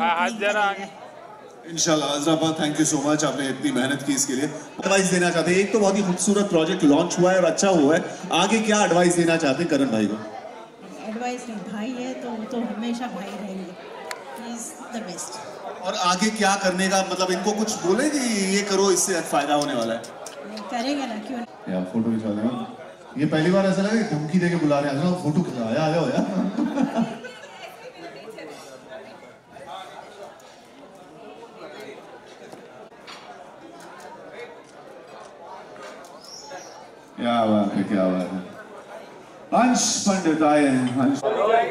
Opening करेंगे। इंशाल्लाह। अज़राबा, थैंक यू सो मच, आपने इतनी मेहनत की इसके लिए। एडवाइस देना चाहते हैं, एक तो बहुत ही खूबसूरत प्रोजेक्ट लॉन्च हुआ है और अच्छा हुआ है, आगे क्या एडवाइस देना चाहते हैं करण भाई को? एडवाइस नहीं, भाई है तो वो तो हमेशा भाई रहेंगे, ही इज द बेस्ट। और आगे क्या करने का, मतलब इनको कुछ बोले कि ये करो, इससे फायदा होने वाला है? नहीं करेंगे ना, क्यों नहीं। यार फोटो खिंचा देना। ये पहली बार ऐसा लगा कि धमकी देके बुला रहे हैं, फोटो खिंचाया आ जाओ यार। क्या बात है, क्या बात है। अंश पंडित आए हैं। अंश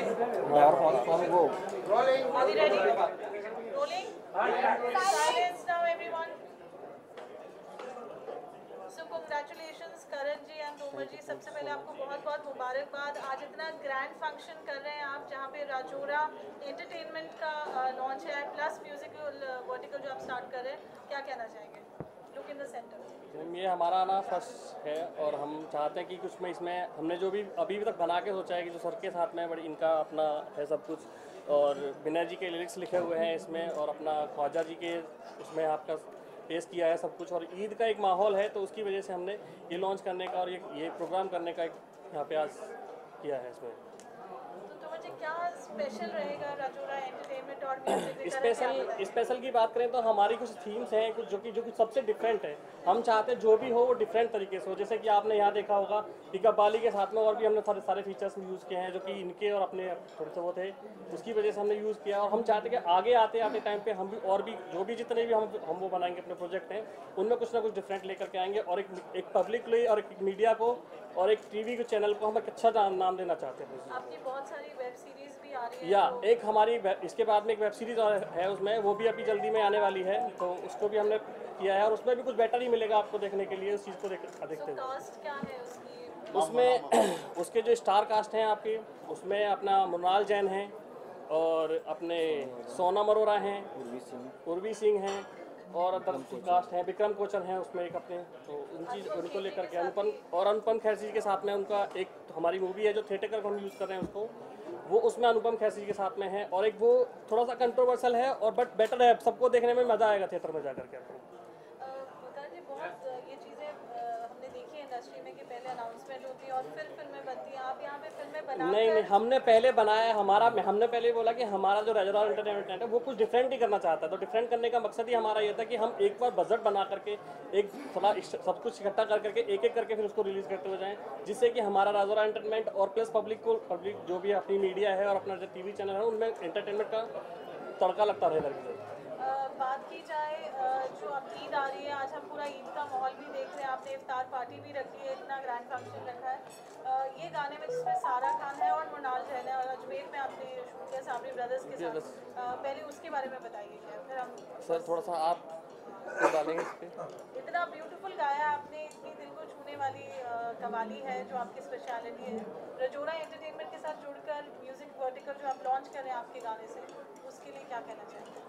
Congratulations करण जी एंड तोमर जी, सबसे पहले आपको बहुत बहुत मुबारकबाद। आज इतना ग्रैंड फंक्शन कर रहे हैं आप, जहाँ पे राजोरा एंटरटेनमेंट का लॉन्च है, प्लस म्यूजिकल वर्टिकल जो आप स्टार्ट कर रहे हैं, क्या कहना चाहेंगे? Look in the centre. ये हमारा ना फर्स्ट है और हम चाहते हैं कि कुछ में इसमें हमने जो भी अभी तक बना के सोचा है कि जो सर के साथ में बड़ी इनका अपना है सब कुछ, और विनय जी के लिरिक्स लिखे हुए हैं इसमें, और अपना ख्वाजा जी के उसमें आपका पेश किया है सब कुछ, और ईद का एक माहौल है, तो उसकी वजह से हमने ये लॉन्च करने का और ये प्रोग्राम करने का एक यहाँ पे आज किया है इसमें। तो मुझे क्या स्पेशल रहेगा राजोरा एंटरटेनमेंट और म्यूजिक? स्पेशल की बात करें तो हमारी कुछ थीम्स हैं कुछ जो कुछ सबसे डिफरेंट है। हम चाहते हैं जो भी हो वो डिफरेंट तरीके से हो, जैसे कि आपने यहाँ देखा होगा कि कव्वाली के साथ में और भी हमने सारे फीचर्स यूज़ किए हैं जो कि इनके और अपने थोड़े से वो थे, उसकी वजह से हमने यूज़ किया। और हम चाहते हैं कि आगे आते आते टाइम पे हम भी और भी जो भी जितने भी हम वो बनाएंगे अपने प्रोजेक्ट हैं, उनमें कुछ ना कुछ डिफरेंट लेकर के आएंगे, और एक पब्लिकली और एक मीडिया को और एक टीवी के चैनल को हम एक अच्छा नाम देना चाहते हैं। आपकी बहुत सारी वेब सीरीज भी आ रही है, या एक हमारी इसके बाद में एक वेब सीरीज है उसमें, वो भी अभी जल्दी में आने वाली है, तो उसको भी हमने किया है, और उसमें भी कुछ बेटर ही मिलेगा आपको देखने के लिए, उस चीज़ को देखते हुए। कास्ट क्या है उसकी? उसमें उसके जो स्टार कास्ट हैं आपके, उसमें अपना मुनाल जैन हैं, और अपने सोनम अरोरा हैं, उर्वी सिंह हैं, और अदर कास्ट हैं, विक्रम कोचर हैं उसमें एक अपने, तो उनको लेकर के अनुपम खेर जी के साथ में उनका एक हमारी मूवी है जो थिएटर का हम यूज़ कर रहे हैं उसको, वो उसमें अनुपम खेर जी के साथ में है, और एक वो थोड़ा सा कंट्रोवर्शियल है और बट बेटर है, सबको देखने में मज़ा आएगा थिएटर में जा करके आपको। जी बहुत ये चीज़ें हमने देखी है इंडस्ट्री में कि पहले अनाउंसमेंट होती है और फिर फिल्में बनती हैं, आप यहाँ पे फिल्में बना नहीं, हमने पहले बनाया हमने पहले बोला कि हमारा जो राजोरा एंटरटेनमेंट है वो कुछ डिफरेंट ही करना चाहता है, तो डिफरेंट करने का मकसद ही हमारा ये था कि हम एक बार बजट बना करके एक थोड़ा सब कुछ इकट्ठा कर करके एक करके फिर उसको रिलीज़ करते हुए जाएँ, जिससे कि हमारा राजोरा एंटरटेनमेंट और प्लस पब्लिक जो भी अपनी मीडिया है और अपना जो टीवी चैनल है उनमें एंटरटेनमेंट का तड़का लगता रहे। बात की जाए जो अब ईद आ रही है, आज हम पूरा ईद का माहौल भी देख रहे हैं, आपने इफ्तार पार्टी भी रखी है, इतना ग्रैंड फंक्शन रखा है, ये गाने में जिसमें सारा खान है और मुनाल जैन है, और अजमेर में आपने शूट किया साबरी ब्रदर्स के साथ, पहले उसके बारे में बताइए क्या, फिर हम सर थोड़ा सा आप डालेंगे इस पर। इतना ब्यूटीफुल गाया आपने, इतनी दिल को छूने वाली कवाली है जो आपकी स्पेशलिटी है, राजोरा एंटरटेनमेंट के साथ जुड़कर म्यूजिक वर्टिकल जो आप लॉन्च कर रहे हैं आपके गाने से, उसके लिए क्या कहना चाहेंगे?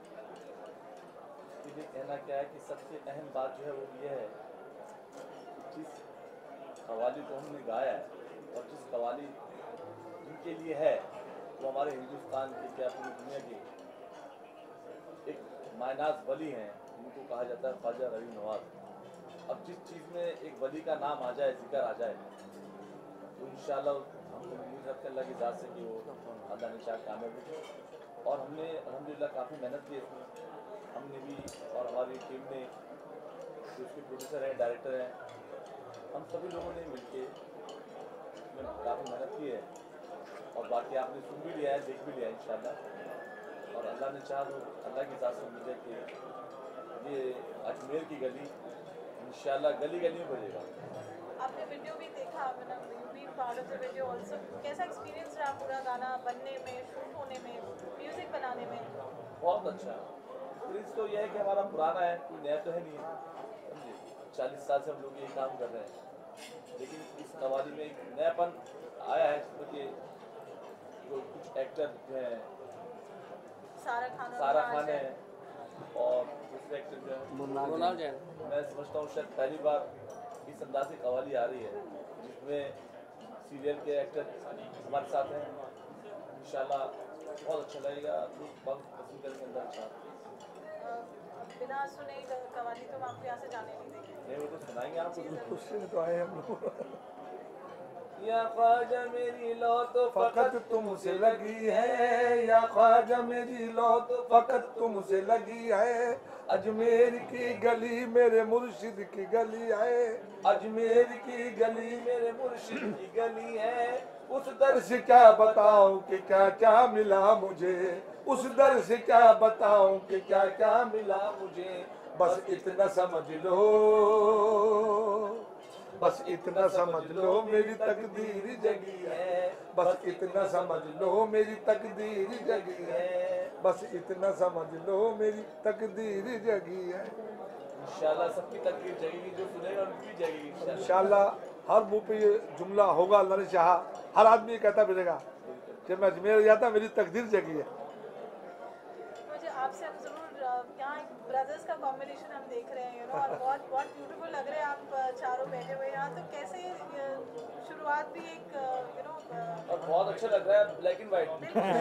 ये कहना क्या है कि सबसे अहम बात जो है वो ये है, जिस कवाली को हमने गाया है और जिस कवाली जिनके लिए है, वो हमारे हिंदुस्तान की क्या पूरी दुनिया की एक मायनात वली हैं, उनको कहा जाता है ख्वाजा रवि नवाज। अब जिस चीज़ में एक वली का नाम आ जाए, जिक्र आ जाए, तो इंशाल्लाह हम उम्मीद रखते हैं अल्लाह की ज़ात से कि वो अल्लाह ने चाह कामयाब हो। और हमने अल्हम्दुलिल्लाह काफ़ी मेहनत की इसमें, हमने भी और हमारी टीम ने, जो उसके प्रोड्यूसर हैं, डायरेक्टर हैं, हम सभी लोगों ने मिलके काफ़ी मेहनत की है, और बाकी आपने सुन भी लिया है, देख भी लिया है इंशाल्लाह, और अल्लाह ने चाहा तो अल्लाह की ज़ात से उम्मीद है कि ये अजमेर की गली इंशाल्लाह गली गली में बजेगा। आपने वीडियो भी देखा, मतलब भी part of the video also, कैसा एक्सपीरियंस रहा पूरा गाना बनने में, शूट होने में, म्यूजिक बनाने में? बहुत अच्छा। एक्सपीरियंस तो यह है कि हमारा पुराना है, कोई नया तो है नहीं है, समझे, 40 साल से हम लोग यही काम कर रहे हैं, लेकिन इस कवाली में एक नयापन आया है, जिसमें कि जो कुछ एक्टर जो हैं, सारा खान है और दूसरे एक्टर जो है मुनाल जैन, मैं समझता हूँ शायद पहली बार इस अंदाज की कवाली आ रही है, जिसमें सीरियल के एक्टर हमारे साथ हैं। इंशाल्लाह बहुत अच्छा लगेगा, बहुत हासिल करेंगे अंदर इंशाअल्लाह। बिना सुने कवाली तो आपको यहाँ से जाने नहीं देंगे। नहीं वो तो सुनाएंगे आपको। खुशी तो आए हम लोग। या ख्वाजा मेरी लौ तो फकत तुमसे लगी है, या ख्वाजा मेरी लौ तो फकत तुमसे लगी है। अजमेर की गली मेरे मुर्शिद की गली है, अजमेर की गली मेरे मुर्शिद की गली है। उस दर दर से क्या बताऊं कि क्या क्या मिला मुझे, उस दर से क्या बताऊं कि क्या क्या मिला मुझे। बस इतना समझ लो, बस इतना समझ लो मेरी तकदीर जगी है, बस इतना समझ लो मेरी तकदीर जगी है, बस इतना समझ लो मेरी तकदीर जगी है। इंशाल्लाह सबकी तकदीर जगेगी, जो सुनेगा उनकी भी जगेगी इंशाल्लाह। इंशाल्लाह हर मुंह पे ये जुमला होगा, अल्लाह ने चाहा। हर आदमी ये कहता फिरेगा कि मैं अजमेर गया था, मेरी तकदीर जगी है। मुझे आपसे हम जरूर यहाँ एक ब्रदर्स का कॉम्बिनेशन हम देख रहे हैं और बहुत बहुत ब्यूटीफुल लग रहे हैं आप चारों बैठे हुए यहाँ। तो कैसे शुरुआत भी एक और बहुत अच्छा लग रहा है ब्लैक एंड व्हाइट।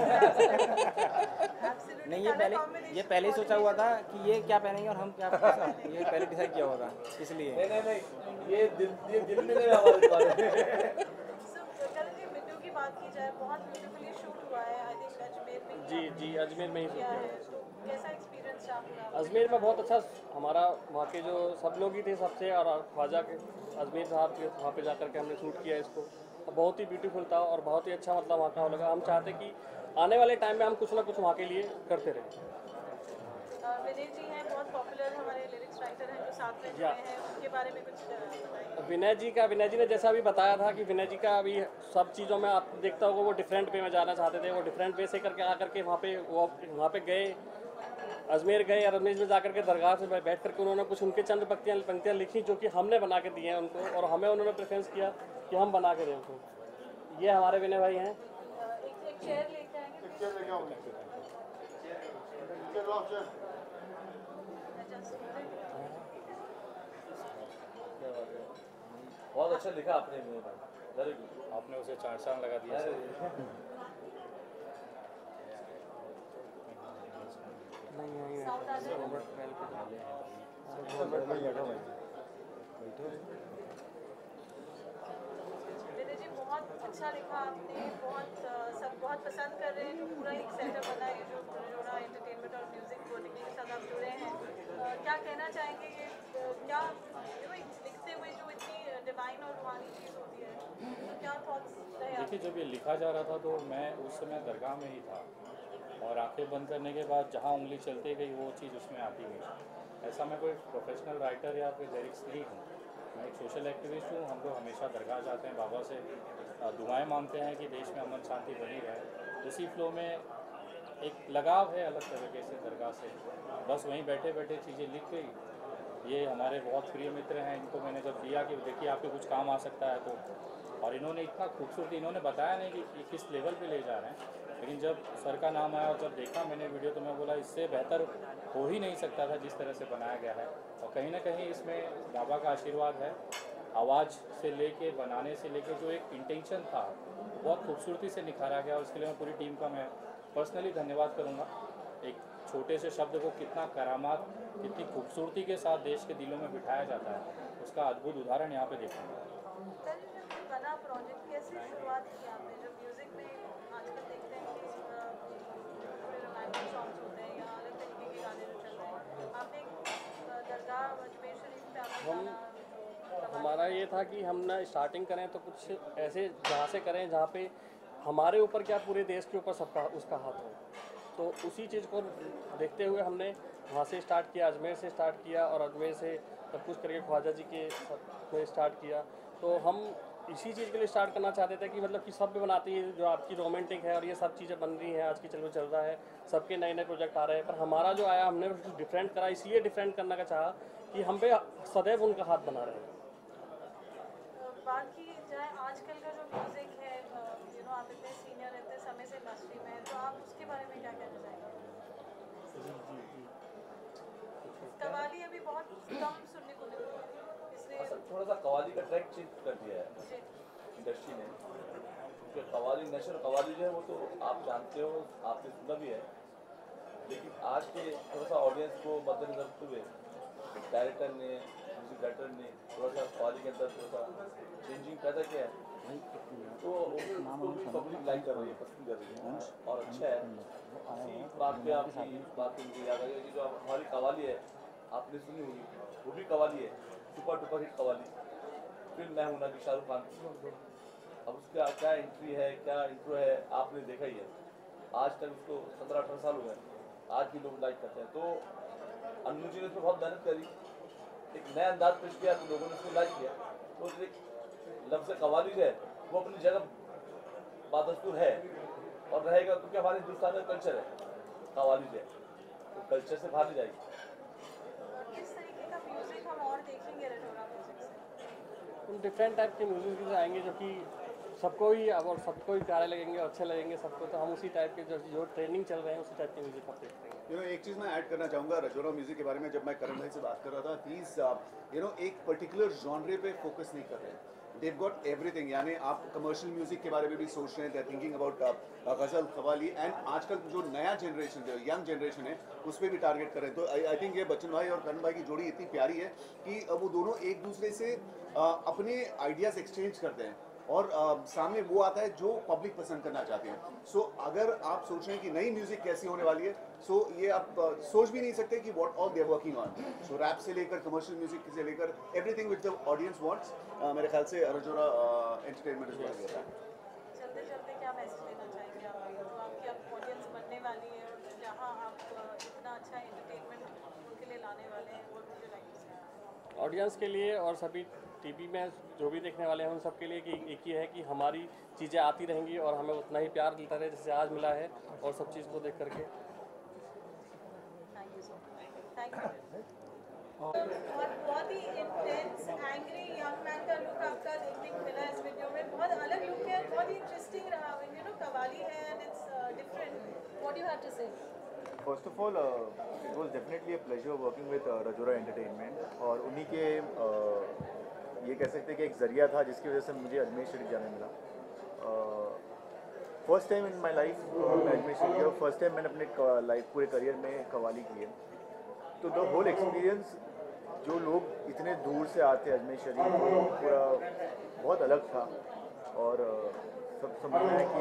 नहीं ये पहले ही सोचा हुआ था कि ये क्या पहनेंगे और हम क्या ये पहले डिसाइड किया हुआ था इसलिए। नहीं ये दिल में नहीं हमारे बारे में। वीडियो की बात की जाए, बहुत ब्यूटीफुली शूट हुआ है। आई थिंक अजमेर में जी अजमेर में ही किया है। तो कैसा एक्सपीरियंस रहा पूरा? अजमेर में बहुत अच्छा हमारा वहाँ के जो सब लोग ही थे सबसे, और ख्वाजा के अजमेर साहब के वहाँ पे जाकर के हमने शूट किया इसको। बहुत ही ब्यूटीफुल था और बहुत ही अच्छा मतलब वहाँ का लगा। हम चाहते कि आने वाले टाइम में हम कुछ ना कुछ वहाँ के लिए करते रहें। विनय जी हैं, बहुत पॉपुलर हमारे लिरिक्स राइटर हैं जो साथ में जुड़े हैं, उनके बारे में कुछ बताइए। विनय जी ने जैसा अभी बताया था कि विनय जी का अभी सब चीज़ों में आप देखता होगा वो डिफरेंट वे में जाना चाहते थे। वो डिफरेंट वे से करके आकर के वहाँ पे गए, अजमेर गए और अजमेर में जाकर के दरगाह से बैठ करके उन्होंने कुछ उनके चंद पंक्तियाँ लिखी जो कि हमने बना के दी हैं उनको, और हमें उन्होंने प्रेफरेंस किया कि हम बना के दें उनको। ये हमारे विनय भाई हैं। एक चेयर लेके आएंगे। बहुत अच्छा लिखा आपने मेरे भाई, वेरी गुड। आपने उसे 4 चांद लगा दिया। विनय जी बहुत अच्छा लिखा आपने, सब बहुत पसंद कर रहे हैं। जो पूरा एक सेटअप बना है, जो जोड़ा एंटरटेनमेंट और म्यूजिक वर्टिकल के साथ आप जुड़े हैं, क्या कहना चाहेंगे? ये क्या लिखते हुए जो इतनी डिवाइन और रूहानी चीज़ होती है, तो क्या थॉट्स रहे आपके? देखिए जब ये लिखा जा रहा था तो मैं उस समय दरगाह में ही था, और आंखें बंद करने के बाद जहाँ उंगली चलती गई वो चीज़ उसमें आती गई। ऐसा मैं कोई प्रोफेशनल राइटर या फिर लिरिक्स नहीं हूँ, मैं एक सोशल एक्टिविस्ट हूँ। हम लोग हमेशा दरगाह जाते हैं, बाबा से दुआएं मांगते हैं कि देश में अमन शांति बनी रहे। उसी फ्लो में एक लगाव है अलग तरीके से दरगाह से, बस वहीं बैठे बैठे चीज़ें लिख गई। ये हमारे बहुत प्रिय मित्र हैं, इनको मैंने जब दिया कि देखिए आपके कुछ काम आ सकता है तो, और इन्होंने इतना खूबसूरती, इन्होंने बताया नहीं कि किस लेवल पे ले जा रहे हैं, लेकिन जब सर का नाम आया और जब देखा मैंने वीडियो तो मैं बोला इससे बेहतर हो ही नहीं सकता था जिस तरह से बनाया गया है। और कहीं ना कहीं इसमें बाबा का आशीर्वाद है। आवाज़ से लेके बनाने से लेके जो एक इंटेंशन था बहुत खूबसूरती से निखारा गया, और उसके लिए मैं पूरी टीम का मैं पर्सनली धन्यवाद करूँगा। एक छोटे से शब्द को कितना करामात, कितनी खूबसूरती के साथ देश के दिलों में बिठाया जाता है, उसका अद्भुत उदाहरण यहाँ पे देखूँगा। बना प्रोजेक्ट कैसे शुरुआत की आपने? जब म्यूजिक में आजकल देखते हैं कि पूरे रोमांटिक सॉन्ग्स होते हैं या अलग तरीके के गाने जो चल रहे हैं, आपने दरगाह अजमेर शरीफ पे आपने गाना हमारा ये था कि हम ना स्टार्टिंग करें तो कुछ ऐसे जहाँ से करें जहाँ पे हमारे ऊपर क्या पूरे देश के ऊपर सबका उसका हाथ हो। तो उसी चीज़ को देखते हुए हमने वहाँ से स्टार्ट किया, अजमेर से स्टार्ट किया, और अजमेर से सब कुछ करके ख्वाजा जी के में स्टार्ट किया। तो हम इसी चीज़ के लिए स्टार्ट करना चाहते थे कि मतलब कि सब भी बनाती है जो आपकी रोमांटिक है, और ये सब चीज़ें बन रही हैं आज की चल रहा है, सबके नए नए प्रोजेक्ट आ रहे हैं, पर हमारा जो आया हमने कुछ डिफरेंट करा, इसलिए डिफरेंट करने का चाहा कि हम पे सदैव उनका हाथ बना रहे। बात की जाए आजकल का जो म्यूजिक है, आप इतने सीनियर रहते हैं समय से इंडस्ट्री में, तो आप उसके बारे में क्या कहना चाहेंगे? कवाली अभी बहुत कम सुनने को मिलती है, इसलिए थोड़ा सा कवाली का ट्रैक चेंज कर दिया है इंडस्ट्री ने, क्योंकि कवाली नशर कवाली जो है वो तो आप जानते हो, आपने सुना भी है लेकिन आज के थोड़ा सा ऑडियंस को मद्देनजर रखते हुए डायरेक्टर ने, म्यूजिक डायरेक्टर ने थोड़ा सा कव्वाली के अंदर थोड़ा सा चेंजिंग पैदा किया है, तो उसको भी पब्लिक लाइक कर रही है, पसंद कर रही है और अच्छा है। इसी बात पे आपकी बात मुझे याद आ गई कि जो हमारी कव्वाली है आपने सुनी होगी, वो भी कव्वाली है, super duper hit qawwali, film Main Hoon ना की शाहरुख खान। अब उसका क्या एंट्री है, क्या इंट्रो है, आपने देखा ही है। आज तक उसको 17-18 साल हो गए, आज भी लोग लाइक करते हैं। तो अन्नू जी ने उसमें बहुत मेहनत करी, एक नया अंदाज पेश किया तो लोगों ने उसको लाइक किया। तो एक लफ्ज़ कव्वाली जो है वो अपनी जगह बादस्तूर है और रहेगा, क्योंकि हमारे हिंदुस्तान का कल्चर है कव्वाली जो है, तो कल्चर से बाहर नहीं जाएगी। किस तरीके का म्यूजिक हम और देखेंगे रजोरा म्यूजिक से? उन डिफरेंट टाइप के म्यूजिक आएंगे जो कि सबको ही और सबको ही प्यारे लगेंगे, अच्छे लगेंगे सबको। तो हम उसी टाइप के जो ट्रेंडिंग चल रहे हैं उसी टाइप के म्यूजिक हम देखते हैं। एक चीज़ मैं ऐड करना चाहूँगा रजोरा म्यूजिक के बारे में। जब मैं करण भाई से बात कर रहा था, प्लीज़ एक पर्टिकुलर जॉनरे पे फोकस नहीं कर रहे हैं। They've got everything, यानी आप कमर्शियल म्यूजिक के बारे में भी सोच रहे हैं, they're thinking about ghazal, qawwali, and आजकल जो नया जनरेशन जो यंग जनरेशन है उस पर भी टारगेट करें। तो आई थिंक ये बच्चन भाई और करण भाई की जोड़ी इतनी प्यारी है कि वो दोनों एक दूसरे से अपने आइडियाज़ एक्सचेंज करते हैं और सामने वो आता है जो पब्लिक पसंद करना चाहते हैं। सो अगर आप सोच रहे हैं कि नई म्यूजिक कैसी होने वाली है, सो ये आप सोच भी नहीं सकते कि what all they are working on. So rap से लेकर कमर्शियल म्यूजिक से लेकर everything which the audience wants, मेरे ख्याल से रजोरा एंटरटेनमेंट इज गोइंग है। चलते चलते क्या मैसेज देना चाहेंगे आप? तो आपकी अब ऑडियंस बनने वाली है और जहाँ आप इतना अच्छा एंटरटेनमेंट उनके लिए लाने वाले हैं, वो मुझे लाइक से ऑडियंस के लिए और सभी टीवी में जो भी देखने वाले हैं उन सब के लिए कि एक ही है कि हमारी चीज़ें आती रहेंगी और हमें उतना ही प्यार मिलता रहे जैसे आज मिला है, और सब चीज़ को देख करके thank you so much. Thank you. और बहुत ही इंटेंस एंग्री यंग मैन का लुक आपका देखने को मिला इस वीडियो में। बहुत अलग लुक है, बहुत ही इंटरेस्टिंग रहा। कव्वाली है and it's different. What you have to say? First of all it was definitely a pleasure working with Rajora entertainment, और उन्हीं के ये कह सकते हैं कि एक ज़रिया था जिसकी वजह से मुझे अजमेर शरीफ जाने मिला। First time in my life मैं अजमेर शरीफ गया, फर्स्ट टाइम मैंने अपने लाइफ पूरे करियर में कव्वाली की है। तो द होल एक्सपीरियंस, जो लोग इतने दूर से आते अजमेर शरीफ, पूरा बहुत अलग था। और सब समझ रहे हैं कि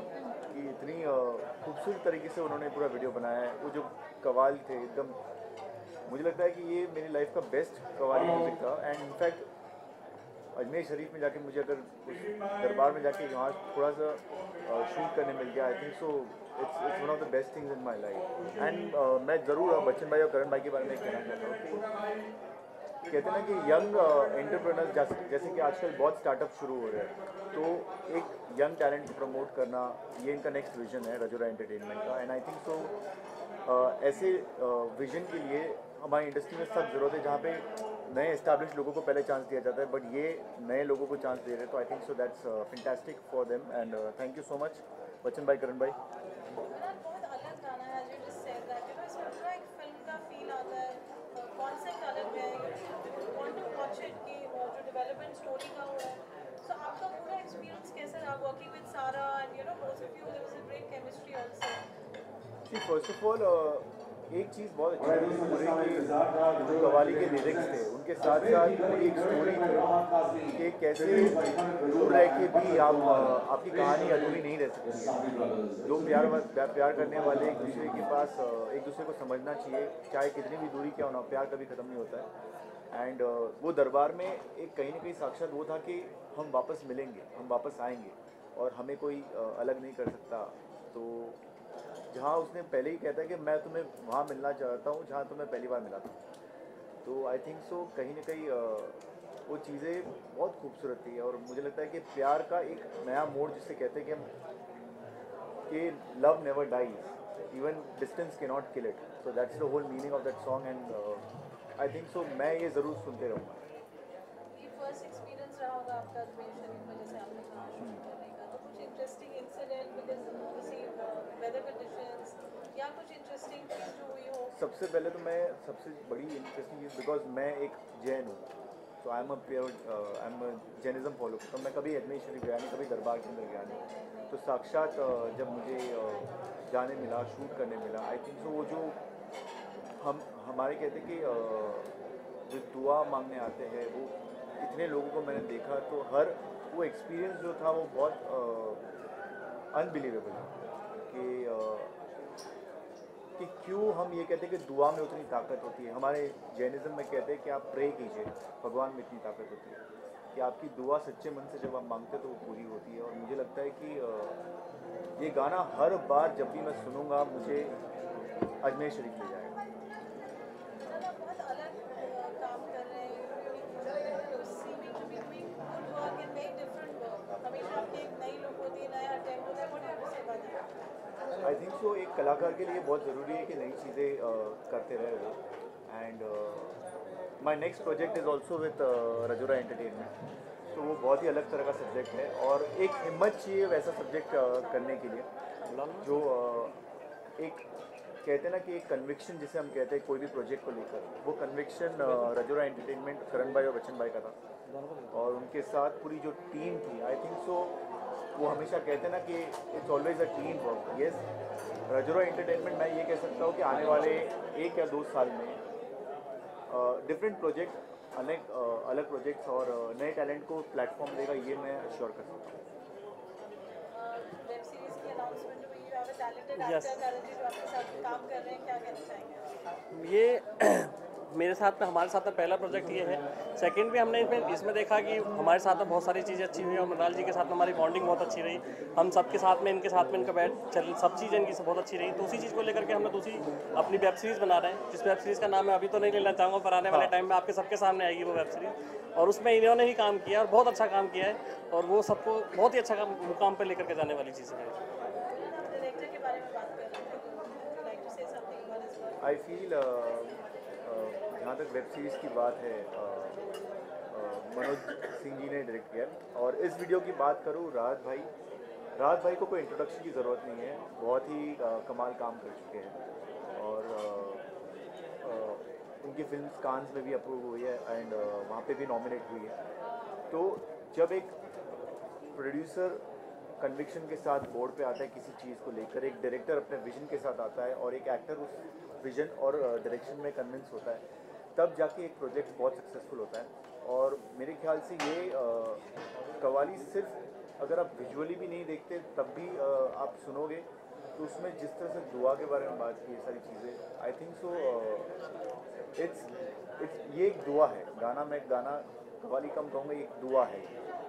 इतनी खूबसूरत तरीके से उन्होंने पूरा वीडियो बनाया है। वो जो कव्वाल थे एकदम, मुझे लगता है कि ये मेरी लाइफ का बेस्ट कव्वाली म्यूज़िक था। एंड इनफैक्ट अजमेर शरीफ में जाके मुझे अगर उस दरबार में जाके यहाँ थोड़ा सा शूट करने मिल गया, I think so it's one of the best things in my life. And मैं ज़रूर बच्चन भाई और करण भाई के बारे में कहना चाहता हूँ कि कहते हैं ना कि यंग एंटरप्रेन्योर्स जैसे कि आजकल बहुत स्टार्टअप शुरू हो रहे हैं, तो एक यंग टैलेंट को प्रमोट करना, ये इनका नेक्स्ट विजन है रजोरा एंटरटेनमेंट का। एंड आई थिंक सो ऐसे विजन के लिए हमारी इंडस्ट्री में सब ज़रूरत है जहाँ पे नए एस्टैब्लिश लोगों को पहले चांस दिया जाता है, बट ये नए लोगों को चांस दे रहे हैं। तो I think so that's fantastic for them, and thank you so much Bachchan भाई, करण भाई। बहुत अलग गाना है, जो जिस सेड दैट इसमें पूरा एक फिल्म का फील आता है, कॉन्सेप्ट अलग है, वांट टू वॉच इट कि जो डेवलपमेंट स्टोरी का हुआ है। सो आपका पूरा एक्सपीरियंस कैसा रहा working with Sara and both of you, there was a great chemistry also? First of all एक चीज़ बहुत अच्छी लगी पूरे की, जो कव्वाली के लिरिक्स थे उनके साथ साथ पूरी एक स्टोरी थी कि कैसे दूर रह के भी आपकी कहानी अधूरी नहीं रह सकती है। जो प्यार करने वाले एक दूसरे के पास एक दूसरे को समझना चाहिए, चाहे कितनी भी दूरी क्या होना, प्यार कभी ख़त्म नहीं होता है। एंड वो दरबार में एक कहीं ना कहीं साक्षात वो था कि हम वापस मिलेंगे, हम वापस आएंगे और हमें कोई अलग नहीं कर सकता। तो जहाँ उसने पहले ही कहता है कि मैं तुम्हें वहाँ मिलना चाहता हूँ जहाँ तुम्हें पहली बार मिला था। तो आई थिंक सो कहीं ना कहीं वो चीज़ें बहुत खूबसूरत थी। और मुझे लगता है कि प्यार का एक नया मोड़ जिसे कहते हैं कि love never dies, even distance can not kill it. So that's the whole meaning of that song. And I think so मैं ये ज़रूर सुनते रहूँगा। ये फर्स्ट एक्सपीरियंस रहा होगा आपका अजमेर शरीफ में, जैसे आपने कहा शूट करने का, तो कुछ interesting incident because weather conditions या कुछ इंटरेस्टिंग चीज़ जो हुई हो? सबसे पहले तो मैं सबसे बड़ी इंटरेस्टिंग चीज़, बिकॉज मैं एक जैन हूँ, तो आई एम जैनिज़्म फॉलो करता हूँ। मैं कभी अजमेर शरीफ गया नहीं, कभी दरबार के अंदर गया नहीं। तो साक्षात जब मुझे जाने मिला, शूट करने मिला, आई थिंक सो वो जो हमारे कहते कि जो दुआ मांगने आते हैं, वो इतने लोगों को मैंने देखा, तो हर वो एक्सपीरियंस जो था वो बहुत अनबिलीवेबल है कि क्यों हम ये कहते हैं कि दुआ में उतनी ताकत होती है। हमारे जैनिज़्म में कहते हैं कि आप प्रे कीजिए, भगवान में इतनी ताकत होती है कि आपकी दुआ सच्चे मन से जब आप मांगते तो वो पूरी होती है। और मुझे लगता है कि ये गाना हर बार जब भी मैं सुनूंगा मुझे अजमेर शरीफ ले जाएगा। बहुत अलग काम कर रहे हैं, seeming to be doing good work and very different work. हमेशा आपकी एक नई लुक होती है, नया अटेम्प्ट होता है। What do you say about that? I think so एक कलाकार के लिए बहुत ज़रूरी है कि नई चीज़ें करते रहे वो। And my next project is also with Rajora entertainment. तो वो बहुत ही अलग तरह का सब्जेक्ट है और एक हिम्मत चाहिए वैसा सब्जेक्ट करने के लिए, जो एक कहते हैं ना कि एक कन्विक्शन जिसे हम कहते हैं कोई भी प्रोजेक्ट को लेकर, वो कन्विक्शन रजोरा एंटरटेनमेंट करण भाई और बच्चन भाई का था। और उनके साथ पूरी जो टीम थी, आई थिंक सो वो हमेशा कहते हैं ना कि it's always a team work. Yes, Rajora entertainment मैं ये कह सकता हूँ कि आने वाले 1 या 2 साल में डिफरेंट प्रोजेक्ट, अनेक अलग प्रोजेक्ट्स और नए टैलेंट को प्लेटफॉर्म देगा, ये मैं श्योर कर सकता हूँ। वेब सीरीज की अनाउंसमेंट हुई, you have a talented actor Karan जो आपके साथ काम कर रहे हैं, क्या कहना चाहेंगे? ये मेरे साथ में, हमारे साथ में पहला प्रोजेक्ट ये है। सेकंड भी हमने इसमें देखा कि हमारे साथ में बहुत सारी चीज़ें अच्छी हुई और मृणाल जी के साथ में हमारी बॉन्डिंग बहुत अच्छी रही। हम सबके साथ में, इनके साथ में इनका बैठ चल, सब चीज़ें इनकी बहुत अच्छी रही। तो उसी चीज़ को लेकर के हमने दूसरी अपनी वेब सीरीज़ बना रहे हैं, जिस वेब सीरीज़ का नाम मैं अभी तो नहीं लेना चाहूँगा, पर आने वाले टाइम में आपके सबके सामने आएगी वो वेब सीरीज़। और उसमें इन्होंने ही काम किया और बहुत अच्छा काम किया है और वो सबको बहुत ही अच्छा मुकाम पर लेकर के जाने वाली चीज़ें हैं। डायरेक्टर के बारे में बात कर रहे थे, like to say something about his work. I feel जहाँ तक वेब सीरीज़ की बात है, मनोज सिंह जी ने डायरेक्ट किया। और इस वीडियो की बात करूँ, राहत भाई को कोई इंट्रोडक्शन की ज़रूरत नहीं है, बहुत ही कमाल काम कर चुके हैं। और उनकी फिल्म कांस में भी अप्रूव हुई है एंड वहाँ पे भी नॉमिनेट हुई है। तो जब एक प्रोड्यूसर कन्विक्शन के साथ बोर्ड पे आता है किसी चीज़ को लेकर, एक डायरेक्टर अपने विजन के साथ आता है और एक एक्टर उस विजन और डायरेक्शन में कन्विंस होता है, तब जाके एक प्रोजेक्ट बहुत सक्सेसफुल होता है। और मेरे ख्याल से ये कवाली सिर्फ अगर आप विजुअली भी नहीं देखते तब भी आप सुनोगे तो उसमें जिस तरह से दुआ के बारे में बात की, ये सारी चीज़ें, आई थिंक सो इट्स ये एक दुआ है। गाना कवाली कम कहूँगा, ये एक दुआ है।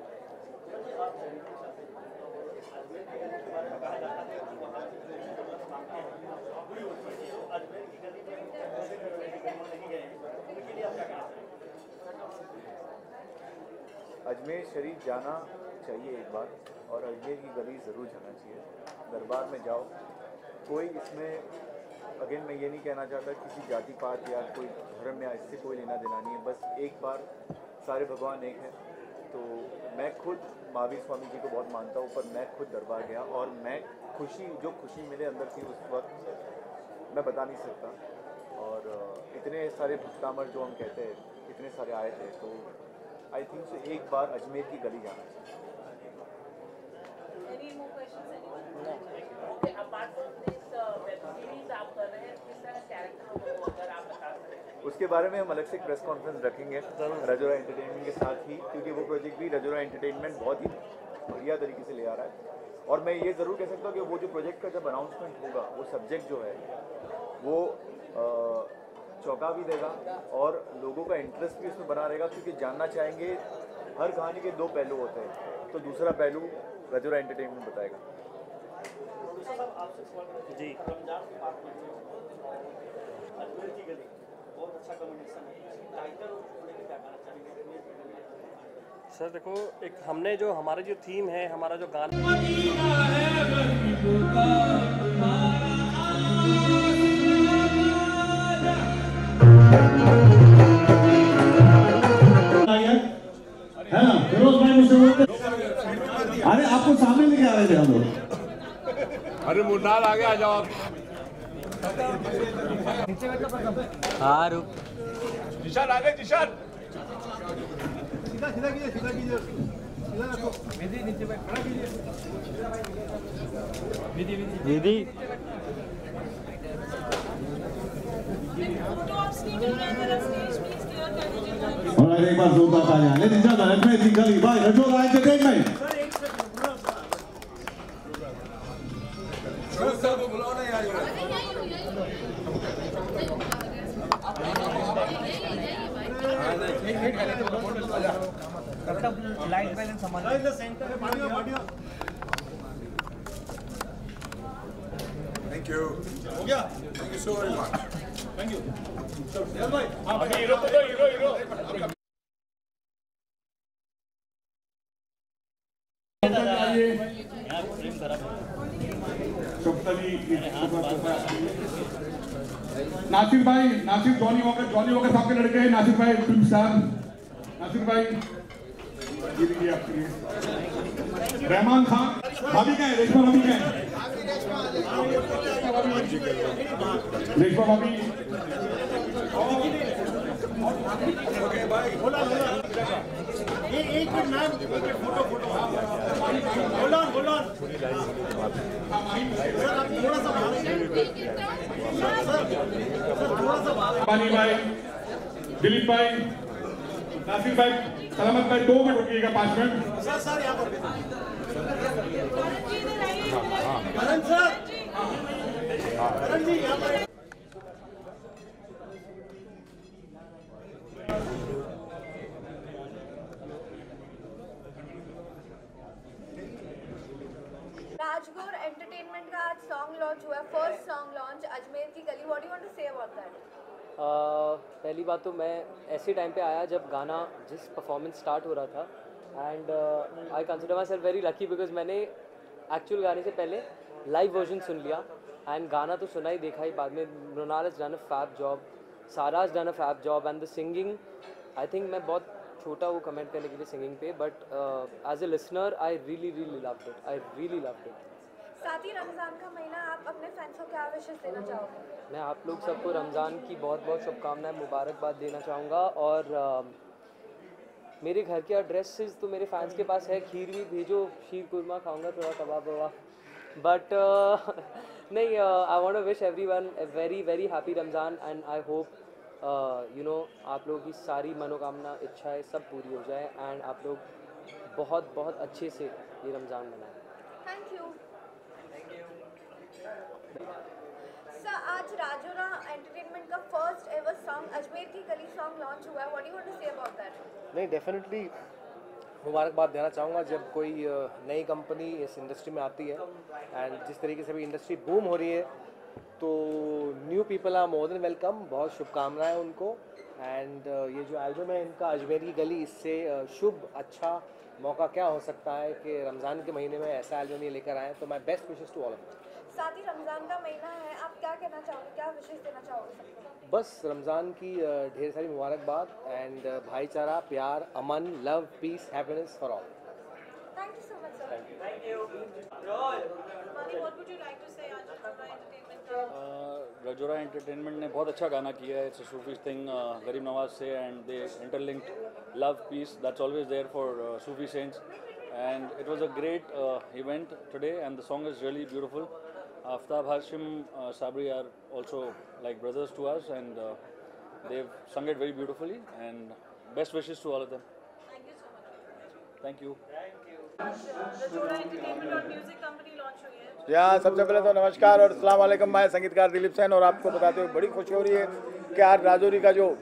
अजमेर शरीफ जाना चाहिए एक बार, और अजमेर की गली ज़रूर जाना चाहिए। दरबार में जाओ, कोई इसमें अगेन मैं ये नहीं कहना चाहता किसी जाति पात या कोई धर्म या इससे कोई लेना देना नहीं है, बस एक बार सारे भगवान एक हैं। तो मैं खुद महावीर स्वामी जी को बहुत मानता हूँ, पर मैं खुद दरबार गया और मैं जो खुशी मेरे अंदर थी उस वक्त मैं बता नहीं सकता। और इतने सारे भक्तामर जो हम कहते हैं, इतने सारे आए थे, तो आई थिंक सो एक बार अजमेर की गली जाना चाहिए। Any more questions, anyone? Okay, apart from this web series आप कर रहे हैं, किस तरह कैरेक्टर हो अगर आप बता सकते? उसके बारे में हम अलग से प्रेस कॉन्फ्रेंस रखेंगे रजोरा एंटरटेनमेंट के साथ ही, क्योंकि वो प्रोजेक्ट भी रजोरा एंटरटेनमेंट बहुत ही बढ़िया तरीके से ले आ रहा है। और मैं ये ज़रूर कह सकता हूँ कि वो जो प्रोजेक्ट का जब अनाउंसमेंट होगा, वो सब्जेक्ट जो है वो चौंका भी देगा और लोगों का इंटरेस्ट भी उसमें बना रहेगा, क्योंकि जानना चाहेंगे। हर कहानी के 2 पहलू होते हैं, तो दूसरा पहलू रजोरा एंटरटेनमेंट बताएगा। जी, अजमेर की गली बहुत अच्छा कॉम्बिनेशन है, टाइटल और थोड़े के क्या कहना चाहेंगे? सर देखो, एक हमने जो हमारी जो थीम है, हमारा जो गाना है ना, फिरोज भाई मुझसे बोलते, अरे आपको सामने लेके आ रहे थे हम लोग। अरे मुन्नार आ गया, आ जाओ आप। हाँ रुक, जिशान आ गए, जिशान। सीधा सीधा कीजिए, सीधा कीजिए, सीधा रखो। विधि नीचे बैठ, खड़ा कीजिए। विधि विधि और एक बार जोरदार तालियां लेडीज एंड जेंटलमैन अजमेर की गली बाय रजोरा एंटरटेनमेंट। सर को बुलाओ ना यार। लाइट बैलेंस संभाल सेंटर में बढ़िया बढ़िया। Thank you. हो गया? Thank you so very much. Thank you. चल भाई, हां भाई हीरो को दो, हीरो हीरो। नासिर भाई, नासिर जॉनी वॉकर साहब के लड़के हैं। नासिर भाई फिल्म स्टार, नासिर भाई ये लीजिए आपके लिए। रहमान खान भाभी का है, रेशमा भाभी का है, रेशमा भाभी। ओके भाई, बोला ये एक मिनट मैम, फोटो फोटो बोला बोला सर, आप थोड़ा सा पानी भाई, दिलीप भाई, नासिर भाई, सलामत भाई 2 मिनट रुकिएगा, 5 मिनट। सर यहाँ पर करण सर, करण जी यहाँ पर। राजगौर एंटरटेनमेंट का आज सॉन्ग लॉन्च हुआ है, फर्स्ट सॉन्ग लॉन्च अजमेर की गली। What do you want to say about that? पहली बात तो मैं ऐसे टाइम पे आया जब गाना जिस परफॉर्मेंस स्टार्ट हो रहा था, and I consider myself very lucky because मैंने एक्चुअल गाने से पहले लाइव वर्जन सुन लिया एंड गाना तो सुना ही, देखा ही बाद में। Mrinal has done a fab job, Sara has done a fab job, and the singing I think मैं बहुत छोटा वो कमेंट करने के लिए सिंगिंग पे, but as a listener I really loved it, I really loved it. साथ ही रमज़ान का महीना, आप अपने फैंस को क्या विशेष देना चाहोगे? मैं आप लोग सबको रमज़ान की बहुत बहुत शुभकामनाएं, मुबारकबाद देना चाहूँगा। और मेरे घर के एड्रेसेस तो मेरे फैंस के पास है, खीर भी भेजो, शीर कुरमा खाऊंगा, थोड़ा कबाब वबाब, बट नहीं, I want to wish everyone a very very happy Ramzan and I hope you know आप लोगों की सारी मनोकामना, इच्छाएं सब पूरी हो जाए एंड आप लोग बहुत बहुत अच्छे से ये रमज़ान मनाएं। Thank you sir. आज राजोरा एंटरटेनमेंट का फर्स्ट एवर सॉन्ग अजमेर की गली सॉन्ग लॉन्च हुआ है, what do you want to say about that? नहीं, डेफिनेटली मुबारकबाद देना चाहूँगा जब कोई नई कंपनी इस इंडस्ट्री में आती है, एंड जिस तरीके से भी इंडस्ट्री बूम हो रही है तो new people are more than welcome. बहुत शुभकामनाएं उनको, एंड ये जो एल्बम है इनका अजमेर की गली, इससे शुभ अच्छा मौका क्या हो सकता है कि रमज़ान के महीने में ऐसा एल्बम ये लेकर आए, तो my best wishes to all of them. साथ ही रमज़ान का महीना है, आप क्या कहना चाहोगे, क्या विशेष देना चाहोगे? बस रमज़ान की ढेर सारी मुबारकबाद एंड भाईचारा, प्यार, अमन, love, peace, happiness for all. Thank you so much sir. Thank you. Mani, what would you like to say आज रजोरा एंटरटेनमेंट का? रजोरा एंटरटेनमेंट ने बहुत अच्छा गाना किया है, it's a Sufi thing, Garib Nawaz से, and they interlinked love, peace, that's always there for Sufi saints, and it was a great event today and the song is really beautiful. Aftab, Hashim, Sabri are also like brothers to us, and they've sung it very beautifully, and best wishes to all of them. Thank you so much. Thank you. Rajora entertainment और music company launch हुई है। यहाँ सबसे पहले तो नमस्कार और अस्सलाम वालेकुम। मैं संगीतकार दिलीप सेन, और आपको बताते हुए बड़ी खुशी हो रही है कि आज राजौरी का जो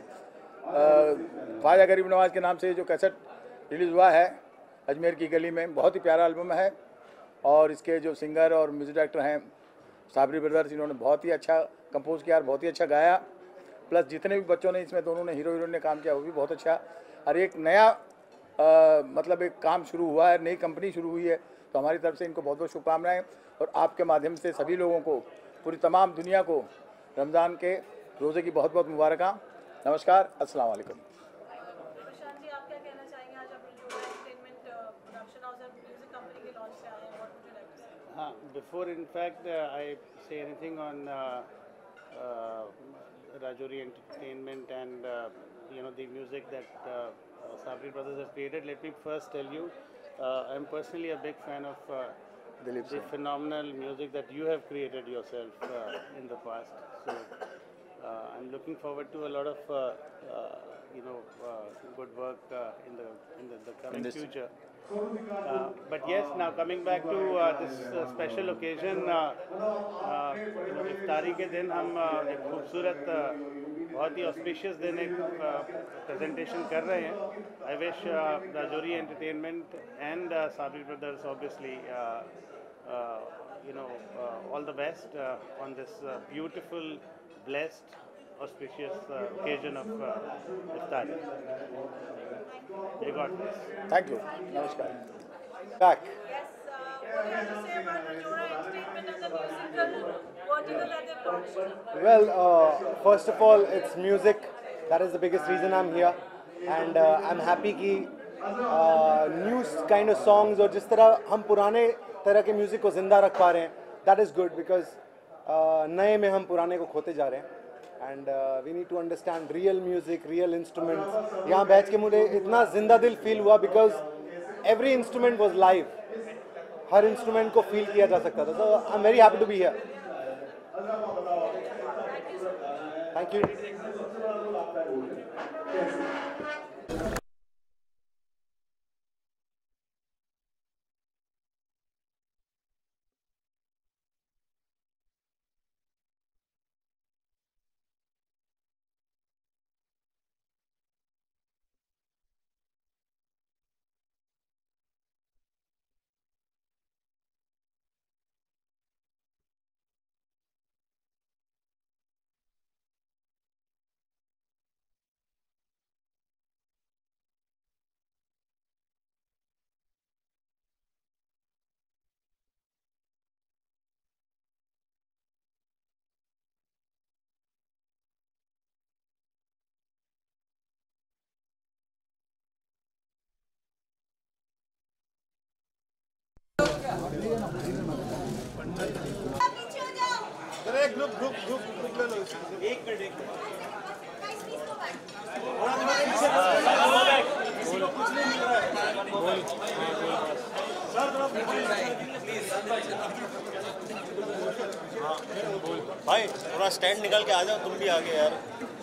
ख्वाजा गरीब नवाज के नाम से जो कैसेट रिलीज़ हुआ है अजमेर की गली में, बहुत ही प्यारा एल्बम है, और इसके जो सिंगर और म्यूज़िक डायरेक्टर हैं साबरी ब्रदर्स, इन्होंने बहुत ही अच्छा कंपोज किया और बहुत ही अच्छा गाया। प्लस जितने भी बच्चों ने इसमें, दोनों ने हीरो हीरोइन ने काम किया वो भी बहुत अच्छा। और एक नया मतलब एक काम शुरू हुआ है, नई कंपनी शुरू हुई है, तो हमारी तरफ से इनको बहुत बहुत शुभकामनाएं, और आपके माध्यम से सभी लोगों को, पूरी तमाम दुनिया को रमज़ान के रोज़े की बहुत बहुत मुबारकां। नमस्कार, अस्सलाम वालेकुम। प्रशांत जी, आप क्या कहना चाहेंगे आज आप रजोरा एंटरटेनमेंट प्रोडक्शन हाउस और म्यूजिक कंपनी के लॉन्च से आए हैं, what would you like to say? Before in fact I say anything on Rajouri Entertainment and you know the music that Sabri brothers have created. Let me first tell you, I'm personally a big fan of the phenomenal music that you have created yourself in the past. So I'm looking forward to a lot of good work in the coming future. But yes, now coming back to this special occasion, इफ्तारी के दिन हम एक खूबसूरत बहुत ही auspicious दिन एक presentation कर रहे हैं. I wish Rajouri Entertainment and Sabri Brothers obviously all the best on this beautiful, blessed, auspicious occasion of Iftari. May God bless. Thank you. Namaskar. Back. Yes, what do you have to say about Rajora Entertainment and the musical vertical that they've launched? Well, first of all, it's music. That is the biggest reason I'm here. And I'm happy कि new kind of songs और जिस तरह हम पुराने तरह के music को ज़िंदा रख पा रहे हैं, that is good because नए में हम पुराने को खोते जा रहे हैं. And we need to understand real music, real instruments. यहाँ बैठ के मुझे इतना जिंदा दिल फील हुआ because every instrument was live. हर इंस्ट्रूमेंट को फील किया जा सकता था. So I'm very happy to be here. Thank you. Group ले लो. एक मिनट भाई थोड़ा स्टैंड निकल के आ जाओ, तुम भी आगे यार.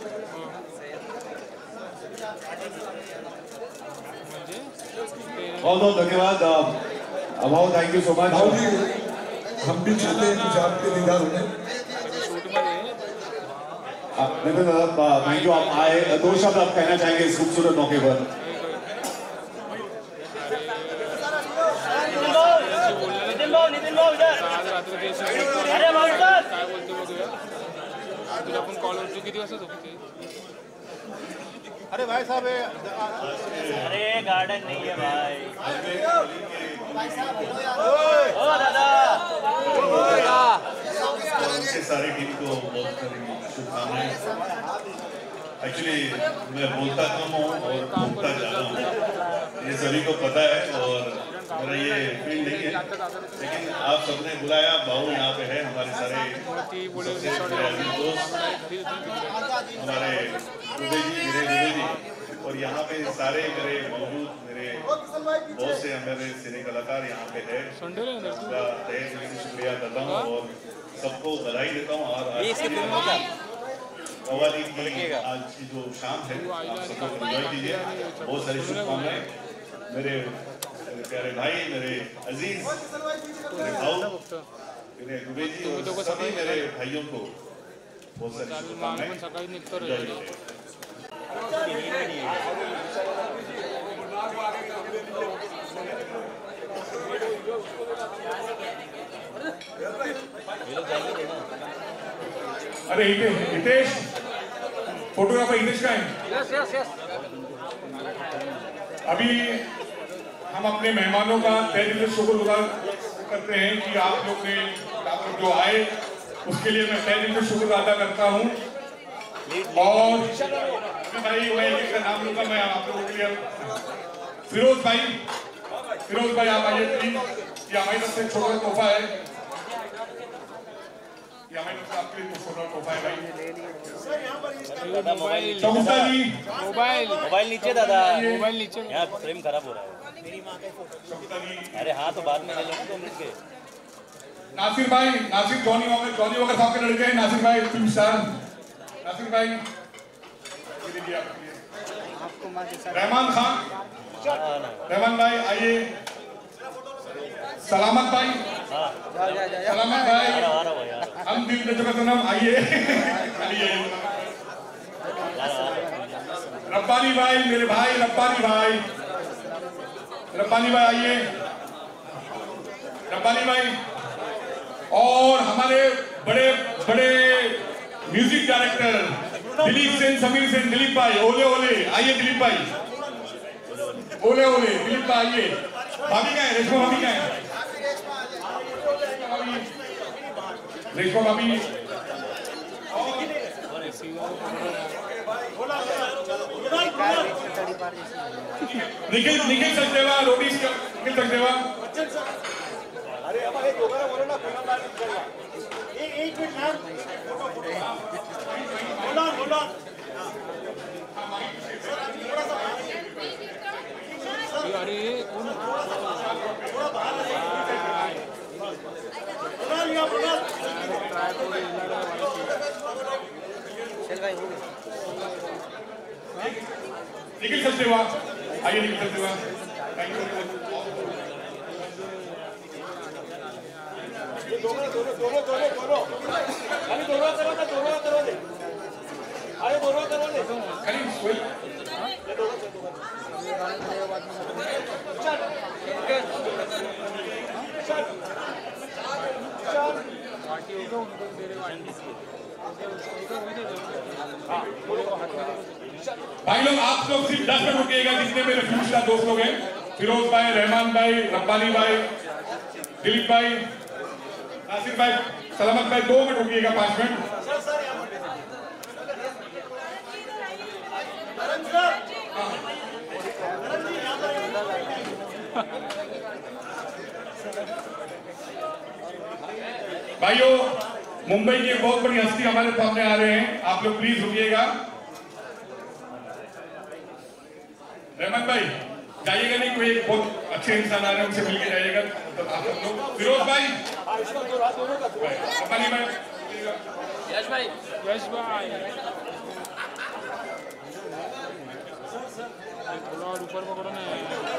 बहुत बहुत धन्यवाद अभाव, थैंक यू सो मच. हम भी चाहते हैं कुछ आपके दीदार होने. नितिन दादा थैंक यू, आप आए. 2 शब्द आप कहना चाहेंगे इस खूबसूरत मौके पर? अरे भाई साहब, अरे गार्डन नहीं है भाई. ओ दादा, सारी टीम को बहुत सारी शुभकामनाएं. एक्चुअली मैं बोलता कम हूँ और बोलता ज़्यादा हूँ, ये सभी को पता है और मेरा ये फील्ड नहीं है, लेकिन आप सबने बुलाया. बाबू यहाँ पे है, हमारे सारे दोस्त, हमारे दुबे जी, मेरे दुबे जी, और यहाँ पे सारे मेरे मौजूद मेरे बहुत से मेरे सिने कलाकार यहाँ पे है. उनका तहे दिल से शुक्रिया करता हूँ और सबको बधाई देता हूँ. और कव्वाली की आज की जो शाम है आप सबको एंजॉय कीजिए. बहुत सारी शुभकामनाएं मेरे प्यारे भाई, मेरे अजीज, मेरे भाऊ, मेरे दुबे जी और सभी मेरे भाइयों को बहुत सारी शुभकामनाएं. अरे हितेश, फोटोग्राफर हितेश का है. Yes yes yes. अभी हम अपने मेहमानों का तहे दिल से शुक्रगुजार करते हैं कि आप लोग जो आए उसके लिए मैं तहे दिल से शुक्र अदा करता हूँ. और भाई मैं एक नाम लूंगा मैं आप लोगों के लिए. फिरोज भाई आप आइए प्लीज. ये हमारी तरफ से छोटा तोहफा है. या मैंने उसका आपके लिए छोटा तोहफा है भाई। सर यहाँ पर चौगुप्ता जी मोबाइल नीचे दादा, मोबाइल नीचे, यहाँ फ्रेम खराब हो रहा है। अरे हाँ तो बाद में ले लो 2 मिनट के। नासिर भाई, नासिर जॉनी वॉकर साहब के लड़के हैं, नासिर भाई फिल्म स्टार नासिर भाई। रहमान खान, रहमान भाई आइए। सलामत भाई, सलामत भाई, हम दिल दे चुका सनम आइए। रब्बानी भाई, मेरे भाई रब्बानी भाई, रब्बानी भाई आइए, रब्बानी भाई। और हमारे बड़े बड़े म्यूजिक डायरेक्टर दिलीप सेन, समीर सेन, दिलीप भाई ओले ओले आइए, दिलीप भाई ओले ओले, दिलीप भाई आइए। भाभी का है, रेशमा भाभी का है, रेशमा भाभी। निखिल सचदेवा, रोडीज निखिल सचदेवा। अरे अब एक होगा ना, बोलो ना फिल्म बात चल रहा। एक मिनट मैम, बोलो अरे निखिल सचदेवा आइए, निखिल सचदेवा। Thank you. दोनों खाली दोनों करो दे, अरे दोनों करो दे खाली भाई लोग, आप लोग सिर्फ 10 मिनट रुकिएगा, जितने मेरे फ्यूचर दोस्त लोग हैं, फिरोज भाई, रहमान भाई, रब्बानी भाई, दिलीप भाई, नासिर भाई, सलामत भाई, 2 मिनट रुकिएगा, 5 मिनट। भाइयों, मुंबई की एक बहुत बड़ी हस्ती हमारे सामने आ रहे हैं, आप लोग प्लीज रुकिएगा। रहमान भाई जाइएगा नहीं, कोई एक बहुत अच्छे इंसान आ रहे हैं, उनसे मिलके जाइएगा। तो आप लोग फिरोज भाई, रब्बानी भाई, यश भाई ऊपर पकड़ो ना।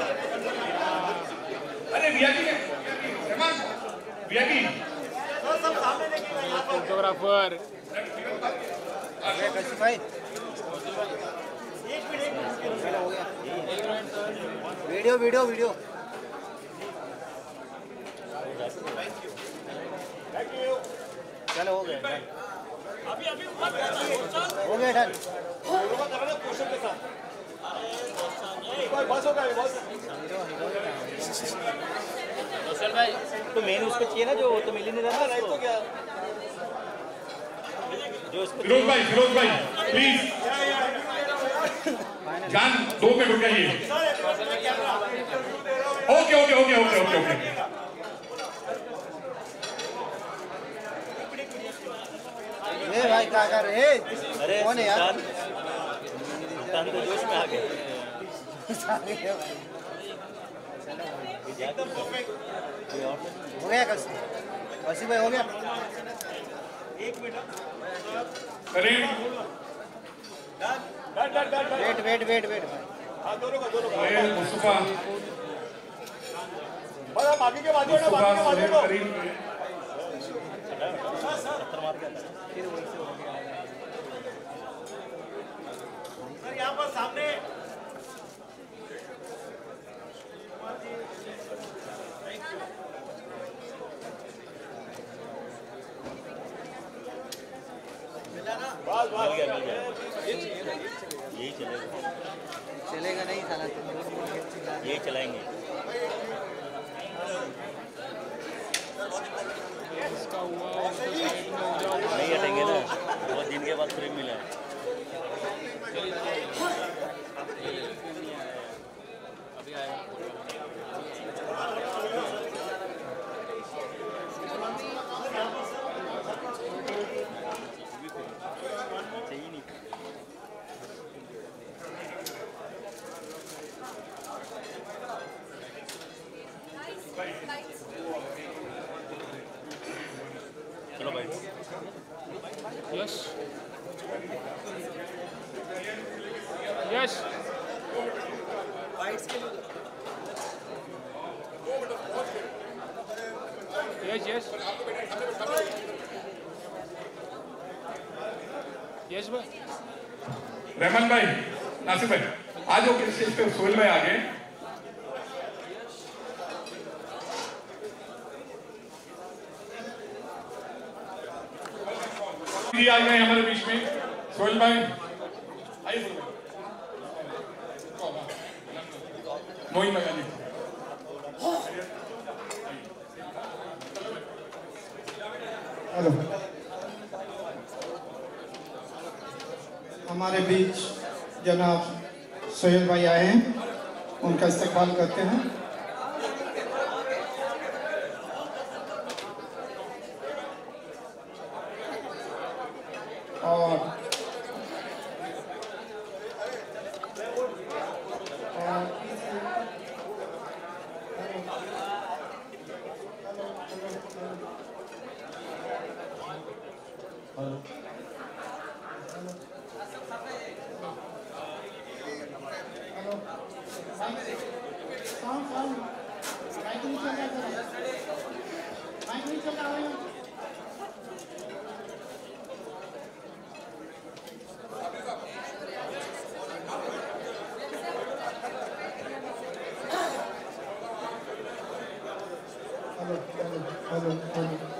अरे वीआईपी है, रहमान वीआईपी फोटोग्राफर भाई वीडियो चलो हो गया डन। बस होगा बस। भाई तो मेन उसको चाहिए ना, जो तो मिल ही नहीं रहा तो क्या जो उसको। फिरोज भाई प्लीज जान 2 मिनट रुक जाइए। ओके। ये भाई क्या कर रहे हैं? अरे कौन है यार? तो जोश में आ गए। हो गया वसी भाई, हो गया। 1 मिनट वेट हाँ दोनों का मुस्तफा बस आप आगे के बाद सर यहाँ पर सामने मिल गया यही चलेगा नहीं साला, यही चलाएंगे। नहीं हटेंगे ना, बहुत दिन के बाद फ्रेम मिला है। चलो भाई yes yes yes yes yes भाई रहमान भाई, नासिर भाई, आज वो स्टेज पे सोहेल भाई आ गए। जी आ गए हमारे बीच में सोहेल भाई, आइए मोइन भाई आइए। हेलो, हमारे बीच जनाब सोहेल भाई आए हैं, उनका इस्तकबाल करते हैं। और हेलो।